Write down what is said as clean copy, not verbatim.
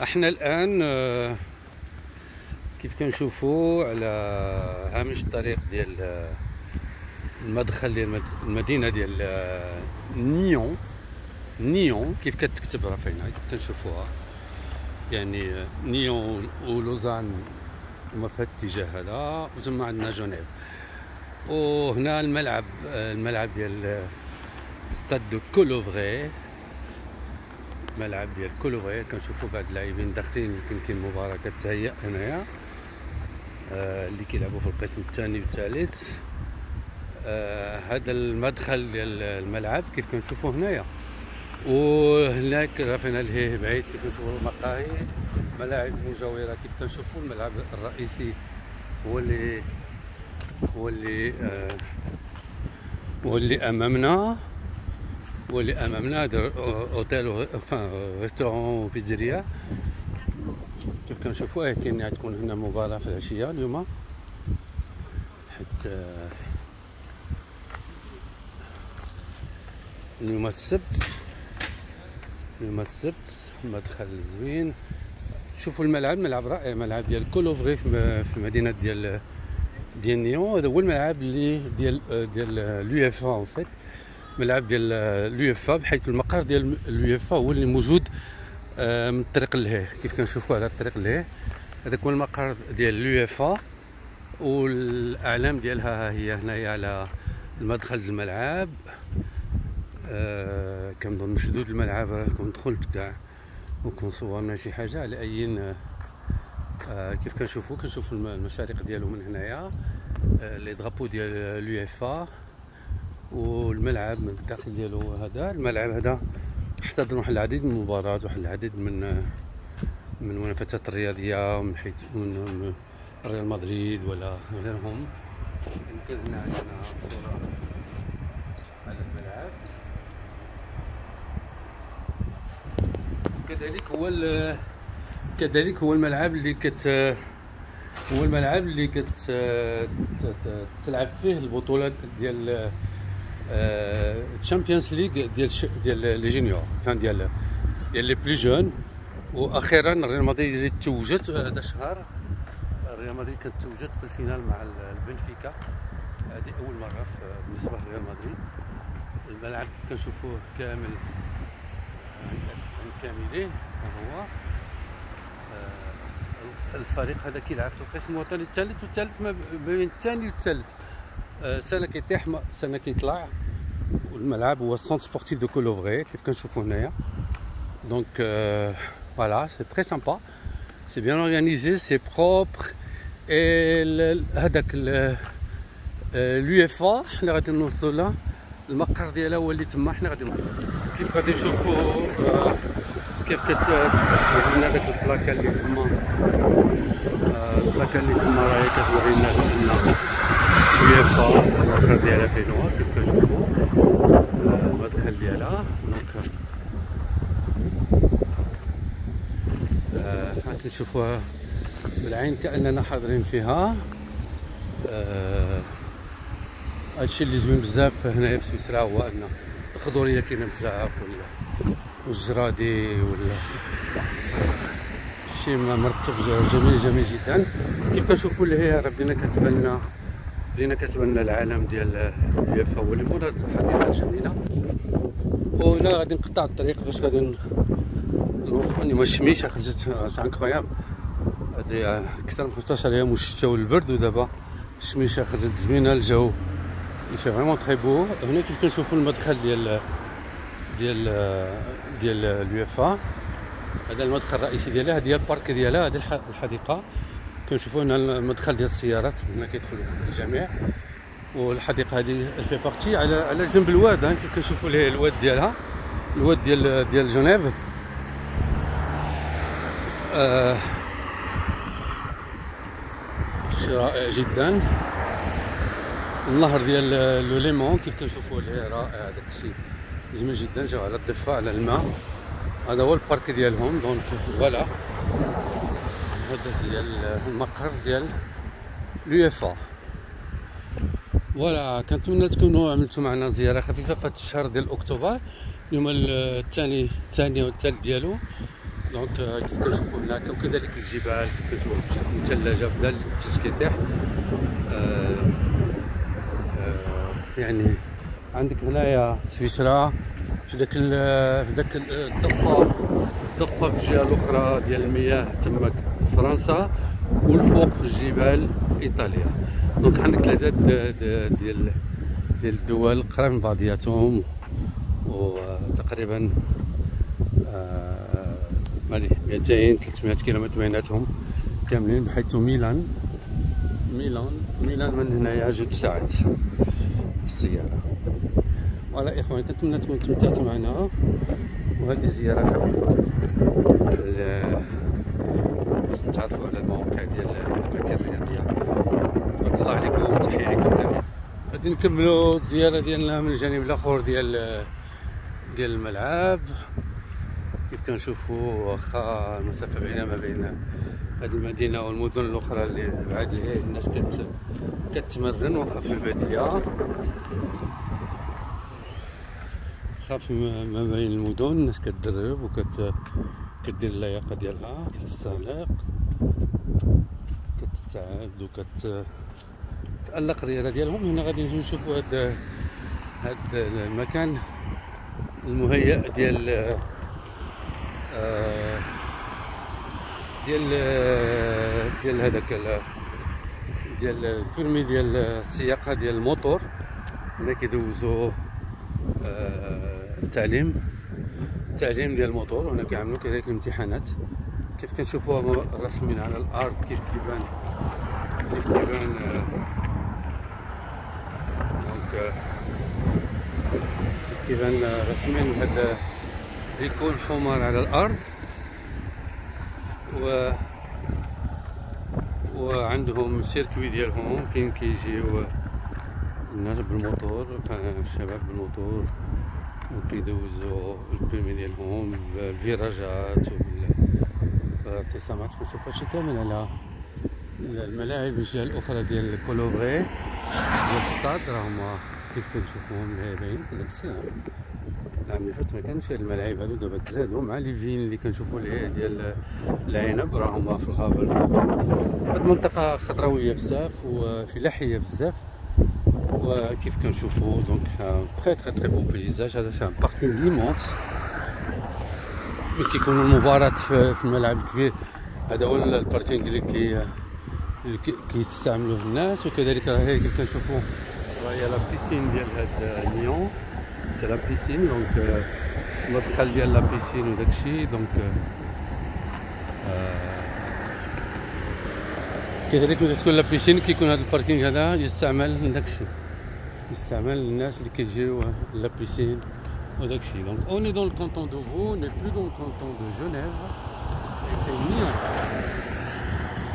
احنا الان كيف كنشوفوا على هامش الطريق ديال المدخل ديال المدينه ديال نيون كيف كتكتب راه فينا كيف كنشوفوها، يعني نيون ولوزان هما في هذا الاتجاه هذا، وتما عندنا جنيف. وهنا الملعب ديال ستاد دو كولوفغي، الملعب ديال كولوفغي. كنشوفوا بعض اللاعبين داخلين، يمكن كاين مباراه كتهيأ هنايا اللي كيلعبوا في القسم الثاني والثالث. هذا المدخل ديال الملعب كيف كنشوفوا هنايا، وهناك راه فينا لهيه بعيد كيف كنشوفوا المقاهي، ملاعب مجاوره. كيف كنشوفوا الملعب الرئيسي هو اللي امامنا، هذا اوتيل ريستورون وبيتزيريا. كيف كنشوفوا كاين تكون هنا مباراه في العشيه اليوم، حيت اليوم السبت مدخل زوين. شوفوا ملعب رائع، ملعب ديال كولوفغي في المدينه ديال نيون. هذا هو الملعب اللي ديال اليو اف ا، فيت ملعب ديال اليو اف ا، بحيث المقر ديال اليو اف ا هو اللي موجود من الطريق لهيه. كيف كنشوفوا على الطريق لهيه، هذا هو المقر ديال اليو اف ا، والاعلام ديالها هي هنايا على المدخل الملعب. كنظن مشدود الملعب، راه كون دخلت كاع وكون صورنا شي حاجه على اي. كيف كنشوفوا المشارق ديالو من هنايا، لي درابو ديال اليو اف ا، والملعب من الداخل ديالو. هذا الملعب هذا احتضن واحد العديد من المباريات، واحد العديد من المنافسات الرياضيه، من حيث من ريال مدريد ولا غيرهم. يمكن هنا عندنا صوره على الملعب. كذلك هو الملعب اللي تلعب فيه البطولات ديال الشامبيونز ليغ ديال لي جونيور، ديال لي بلي جون. واخيرا ريال مدريد اللي توجت هذا الشهر، ريال مدريد كانت توجت في الفينال مع البنفيكا. هذه اول مره بالنسبه لريال مدريد. الملعب كنشوفوه كاملين. هو الفريق هذا كيلعب في القسم الوطني الثالث والثالث، ما بين الثاني والثالث. سنه كيطيح سنه كيطلع. والملعب هو السونتر سبورتيف دو كولوفغي كيف كنشوفوا هنايا. دونك فوالا سي تري سامبا، سي بيان اورغانيزي، سي بروبر. هذاك اليو اف ا حنا غادي نوصلوا له، المقر ديالها هو اللي تما. حنا غادي كيف غادي نشوفوا كيف كتورينا داك البلاكه اللي تما. راهي كتورينا ان اليو اف ا المقر ديالها فين هو. كيف كنشوفوا المدخل ديالها. دونك غنشوفوها بالعين كاننا حاضرين فيها. هادشي اللي زوين بزاف هنايا في سويسرا هو ان الخضوريه كاينه بزاف، والجرادي ولا شي مرتب جميل جدا. كيف كنشوفوا لهيه راه بدينا كتبان لنا العالم ديال اليو اف ا هو اللي مور هاد الحديقه الجميله. وهنا غادي نقطع الطريق باش غادي نوصلوا. اليوم الشميشه خرجت سي انكرويابل، هادي اكثر من 15 يوم والشتا والبرد، ودابا الشميشه خرجت زوينه. الجو يفي فريمون تري بو. هنا كيف كنشوفوا المدخل ديال اليو اف ا. هذا المدخل الرئيسي ديالها، هذه البارك ديالها، هذه الحديقه. كنشوفوا هنا المدخل ديال السيارات، هنا كيدخلوا الجميع. والحديقه هذه في بارتي على جنب الواد. كيف كنشوفوا ليه الواد ديالها، الواد ديال جنيف. شيء رائع جدا. النهر ديال لو ليمون كيف كنشوفوا ليه رائع، هذاك الشيء جميل جدا. جاو على الضفه على الماء. هذا هو البارك ديالهم. دونك فوالا هذا ديال المقر ديال اليو اف ا. فوالا كنتمنى تكونوا عملتوا معنا زياره خفيفه في هذا الشهر ديال اكتوبر. اليوم الثاني والثالث ديالو. دونك كيف كنشوفوا هناك، وكذلك الجبال كيف كنشوفوا مثلجه بدا الثلج كيطيح. يعني عندك هنايا سويسرا في داك الضفه في الجهه الاخرى ديال المياه تماك فرنسا، والفوق في الجبال ايطاليا. دونك عندك ثلاثه ديال الدول قريب من بعضياتهم، وتقريبا 200 300 كيلومتر بيناتهم كاملين، بحيث ميلان من هنايا 2 ساعات بالسيارة. فوالا إخوان، كنتمنى تكونوا تمتعتوا معنا، وهذه زيارة خفيفة باش نتعرفوا على المواقع ديال الأماكن الرياضية. تبارك الله عليكم وتحية لكم جميعا. غادي نكملوا الزيارة ديالنا من الجانب الآخر ديال الملعب. كيف كنشوفوا واخا المسافة بعيدة ما بين هذه المدينة والمدن الأخرى اللي بعد ليه الناس كتمرن، واخا في البادية خاف ما بين المدن الناس كتدرب كدير اللياقة ديالها، كتستهلق، كتستعد وكتألق الرياضة ديالهم. هنا غادي نشوفوا هاد المكان المهيأ ديال هذاك ديال البيرمي ديال السياقه ديال الموتور. هنا كيدوزو التعليم ديال الموتور، هنا كيعملوا كذلك الامتحانات. كيف كنشوفوها راسمين على الارض، كيف كيبان دونك كيبان راسمين هذا يكون حمار على الارض، وعندهم سيركوي ديالهم فين كيجيو الناس بالموتور، الشباب بالموتور، وكيدوزو البيرمي ديالهم بالفيراجات وبالاعتصامات. كنشوف هادشي كامل على الملاعب الجهة الأخرى ديال كولوفغي ديال ستاد. راهم كيف كنشوفوهم لاعبين كلها كثير. العام اللي فات ما كانش هاد الملاعب هادو، دابا تزادو مع لي فين اللي كنشوفو ديال العنب، راهم في الغابة الفوق. هاد المنطقة خضروية بزاف وفلاحية بزاف، وكيف كنشوفو دونك تري بو بيزاج. هذا فيه باركينغ ايمونس، ملي كيكونوا المباراة في الملعب الكبير، هذا هو الباركينغ اللي كيستعملوه الناس. وكذلك راهي كيف كنشوفو راهي لا بيسين ديال هاد نيون، سي لا بيسين، دونك المدخل ديال لا بيسين وداكشي. دونك كذلك ملي تكون لا بيسين كيكون هذا الباركينغ هذا يستعمل داكشي، يستعمل للناس اللي كيجيو لا بيسين وداكشي. دونك اوني دون الكونطون دو فو، ني بلو دون الكونطون دو جنيف، اي سي نيون.